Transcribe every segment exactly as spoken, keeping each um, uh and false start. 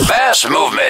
Mass Movement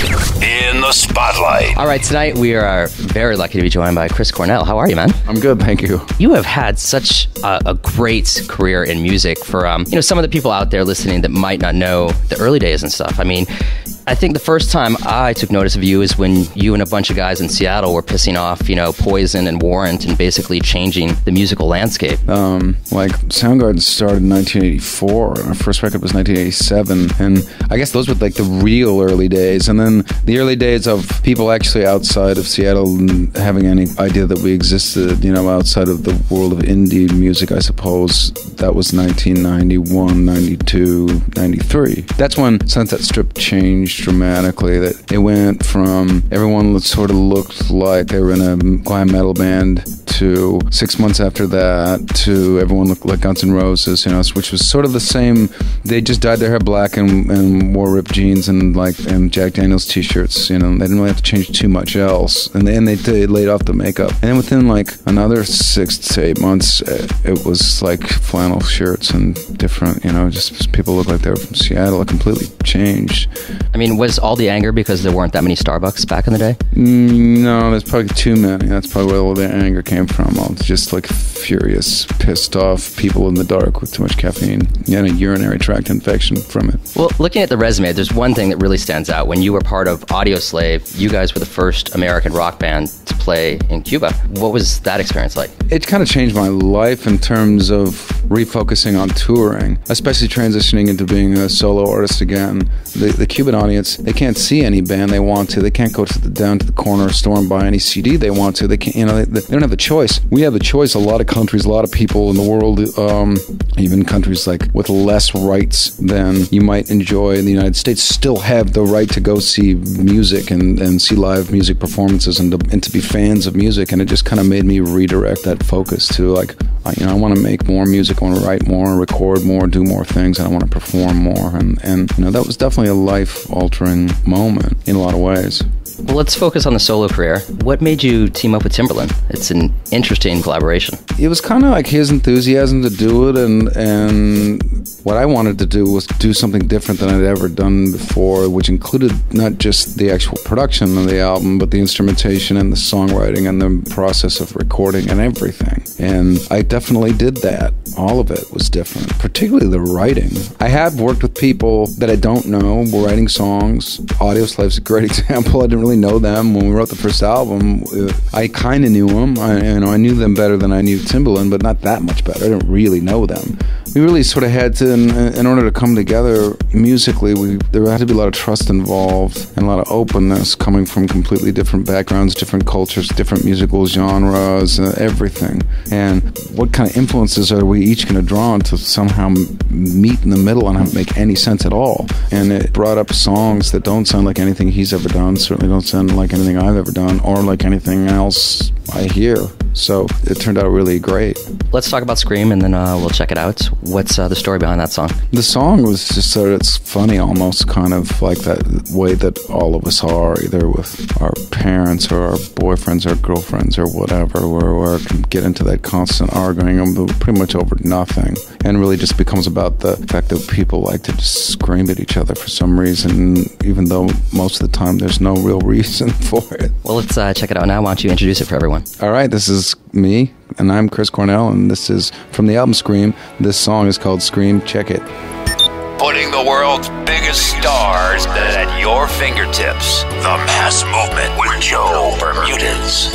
in the spotlight. All right, tonight we are very lucky to be joined by Chris Cornell. How are you, man? I'm good, thank you. You have had such a, a great career in music. For um, you know, some of the people out there listening that might not know the early days and stuff. I mean, I think the first time I took notice of you is when you and a bunch of guys in Seattle were pissing off, you know, Poison and Warrant and basically changing the musical landscape. Um, like, Soundgarden started in nineteen eighty-four, and our first record was nineteen eighty-seven, and I guess those were like the real early days, and then the early days of people actually outside of Seattle having any idea that we existed, you know, outside of the world of indie music, I suppose. That was nineteen ninety-one, ninety-two, ninety-three. That's when Sunset Strip changed dramatically. That it went from everyone sort of looked like they were in a glam metal band to six months after that to everyone looked like Guns N' Roses, you know, which was sort of the same. They just dyed their hair black and, and wore ripped jeans and like and Jack Daniels t-shirts, you know. They didn't really have to change too much else, and then they, they laid off the makeup. And then within like another six to eight months, it was like flannel shirts and different, you know, just people looked like they were from Seattle. It completely changed. I mean, was all the anger because there weren't that many Starbucks back in the day? Mm, no, there's probably too many. That's probably where all the anger came from. All just like furious, pissed off people in the dark with too much caffeine and a urinary tract infection from it. Well, looking at the resume, there's one thing that really stands out. When you were part of Audioslave, you guys were the first American rock band to play in Cuba. What was that experience like? It kind of changed my life in terms of refocusing on touring, especially transitioning into being a solo artist again. The, the Cuban audience, they can't see any band they want to. They can't go to the, down to the corner store and buy any C D they want to. They can't, you know, they, they don't have a choice. We have a choice. A lot of countries, a lot of people in the world, um, even countries like with less rights than you might enjoy in the United States, still have the right to go see music and, and see live music performances and to, and to be fans of music. And it just kind of made me redirect that focus to like, I, you know, I want to make more music, I want to write more, record more, do more things, and I want to perform more. And, and you know, that was definitely a life-altering moment in a lot of ways. Well, let's focus on the solo career. What made you team up with Timbaland? It's an interesting collaboration. It was kind of like his enthusiasm to do it, and and what I wanted to do was do something different than I'd ever done before, which included not just the actual production of the album, but the instrumentation and the songwriting and the process of recording and everything. And I definitely did that. All of it was different, particularly the writing. I have worked with people that I don't know were writing songs. Audioslave's a great example. I didn't really know them when we wrote the first album. I kind of knew them. I, you know, I knew them better than I knew Timbaland, but not that much better. I didn't really know them. We really sort of had to, in, in order to come together musically, we, there had to be a lot of trust involved and a lot of openness coming from completely different backgrounds, different cultures, different musical genres, uh, everything. And what kind of influences are we each going to draw on to somehow meet in the middle and not make any sense at all? And it brought up songs that don't sound like anything he's ever done, certainly don't sound like anything I've ever done, or like anything else I hear. So it turned out really great. Let's talk about Scream, and then uh, we'll check it out. What's uh, the story behind that song? The song was just sort of, it's funny almost, kind of like that way that all of us are, either with our parents or our boyfriends or girlfriends or whatever, where we get into that constant arguing pretty much over nothing, and really just becomes about the fact that people like to just scream at each other for some reason, even though most of the time there's no real reason for it. Well, let's uh, check it out now. Why don't you introduce it for everyone? All right, this is me, and I'm Chris Cornell, and this is from the album Scream. This song is called Scream. Check it. Putting the world's biggest stars at your fingertips. The Mass Movement with Joe Bermudez.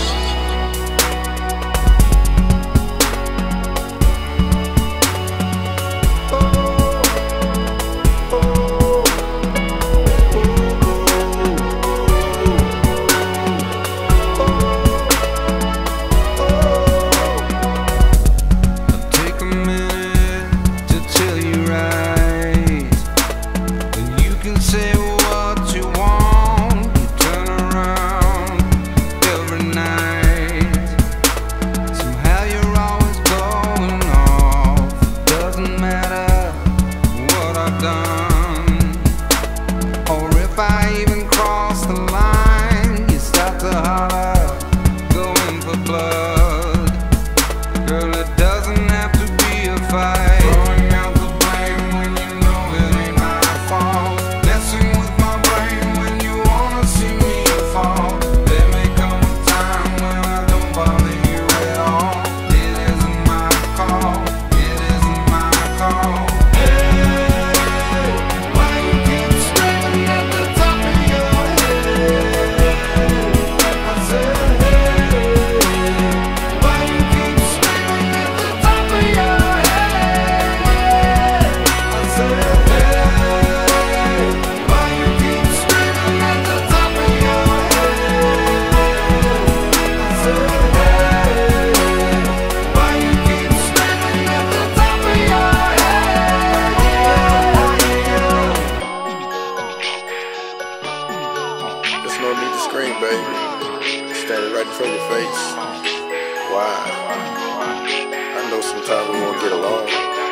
Throwing out the blame when you know it ain't my fault. Messing screen, baby. Standing right in front of your face. Why? I know sometimes we won't get along.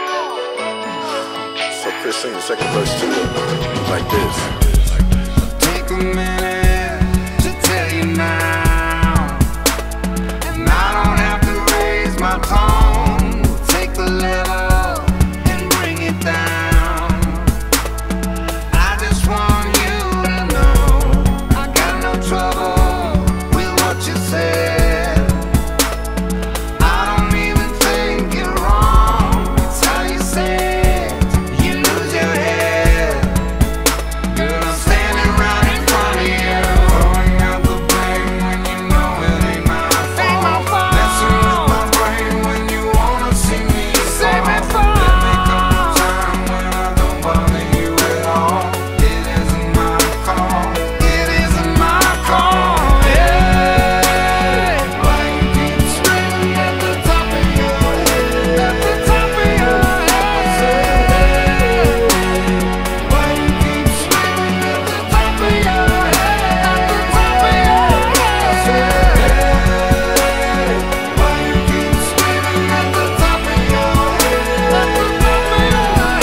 So Chris, sing the second verse to it like this. Take a minute to tell you now, and I don't have to raise my tone. Take the letter and bring it down. I just want you to know I got no trouble with what you said. I don't even think you're wrong. It's how you say it. You lose your head. Girl, I'm standing right in front of you, throwing out the blame when you know it ain't my fault. Messing with my brain when you wanna see me fall. Let me come a time when I don't bother you at all. It isn't my call. It isn't my call. Yeah. Why you keep screaming at the top of your head? At the top of your head. Why you keep screaming at the top of your head? At the top of your head. Why you keep screaming at the top of your head? At the top of your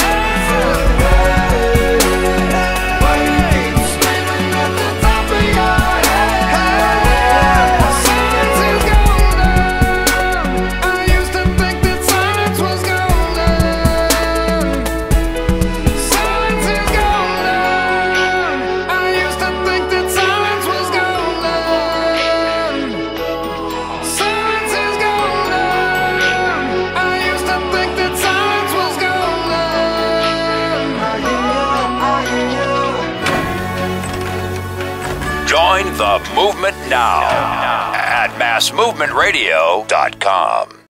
head. Why you keep screaming at the top of your head? Silence is golden. I used to think that silence was golden. Silence is golden. I used to think that silence was golden. Silence is golden. I used to think that silence was golden. I hear you, I hear you. Join the movement now at mass movement radio dot com.